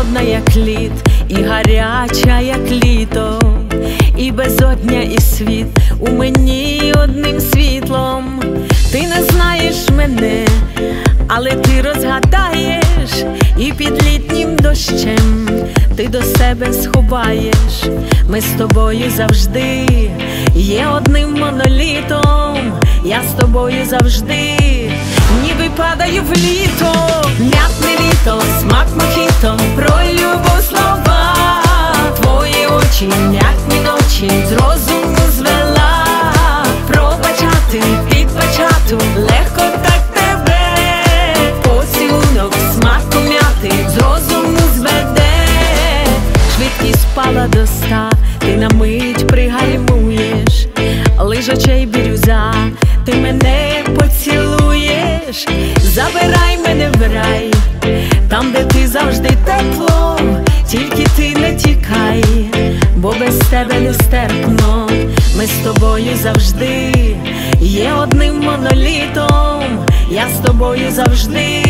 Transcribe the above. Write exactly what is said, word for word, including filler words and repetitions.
холодна, як лід, і гаряча, як літо, і безодня, і світ у мені одним світлом. Ти не знаєш мене, але ти розгадаєш, і під літнім дощем ти до себе сховаєш. Ми з тобою завжди є одним монолітом. Я з тобою завжди ніби падаю в літо. М'ятне літо, смак мохіто, про любов слова. Твої очі, м'ятні ночі, з розуму звела. Пробачати, підбачати, легко так тебе. Поцілунок, смаку м'яти, з розуму зведе. Швидкість впала до ста, ти на мить пригальмуєш. Лиш очей бірюза, ти мене поцілуєш. Забирай мене в рай, там, де ти завжди тепло. Тільки ти не тікай, бо без тебе нестерпно. Ми з тобою завжди є одним монолітом. Я з тобою завжди